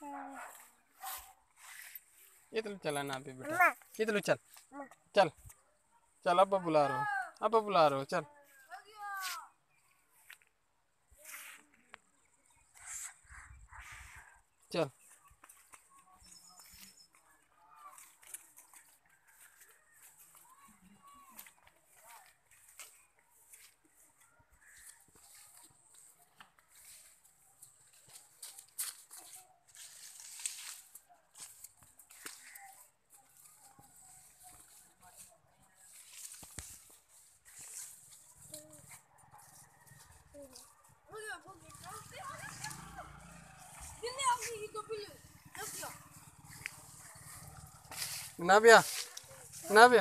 इधर चला ना अभी बेटा, इधर चल चल चल। अब बुला रहा हूँ, अब बुला रहा हूँ, चल। चल नाबिया, नाबिया।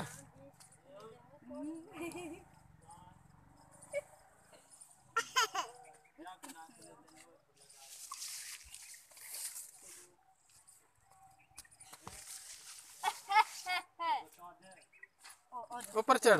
ऊपर चढ़।